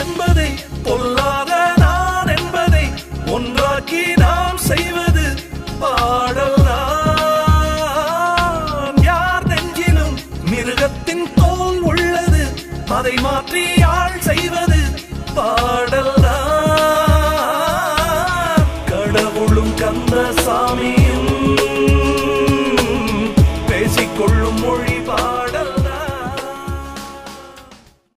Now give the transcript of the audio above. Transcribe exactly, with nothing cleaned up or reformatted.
என்பதை பொல்லாத நான் என்பதை ஒன்றாக்கி நாம் செய்வது பாடல்தான். யார் நெஞ்சிலும் மிருகத்தின் தோல் உள்ளது, அதை மாற்றி ஆள் செய்வது பாடல்தான். கடவுளும் கந்தசாமியும் பேசிக்கொள்ளும் மொழி